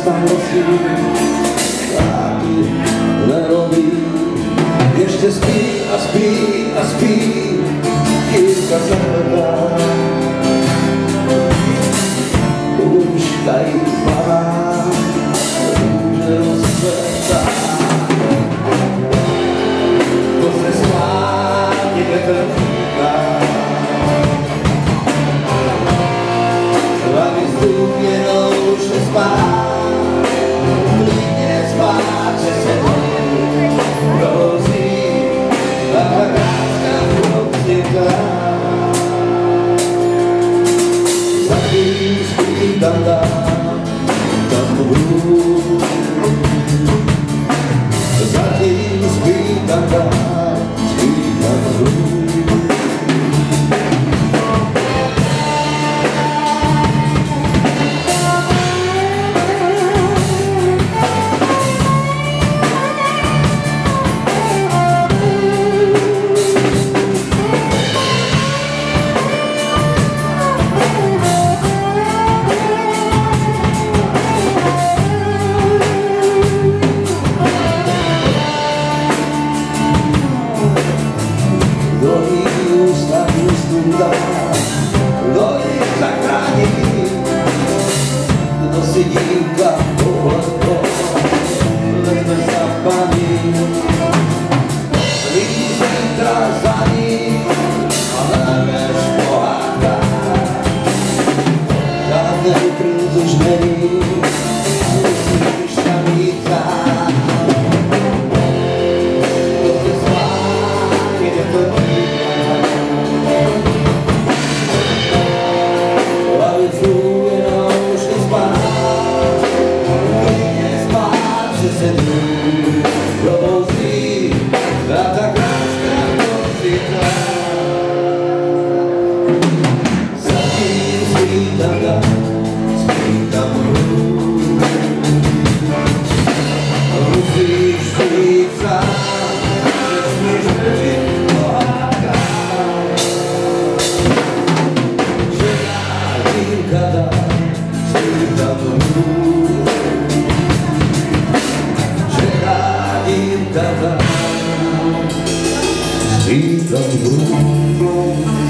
starosti, taky nerobí. Ještě spí a spí a spí, Jirka Zahradá. Už tady padá, růže rozcvětá. To se svátí větr týká. A vzduch jenom už nespát, klidně spát, že se rozí a ta kráska procvětá. Zatím spí tam hůř, zatím spí tam hůř. Kdo si dívka pohledlo, vezme za paní, vidí zítra za ní, ale než pohádka. Žádnej princ už není, musíš tam jít sám. Kdo se svátí, je to se probouzí a ta kráska procvětá. Zatím spí tam hůř, musíš být sám, nesmíš věřit pohádkám. Žena dívka spí tam hůř, spí tam hůř.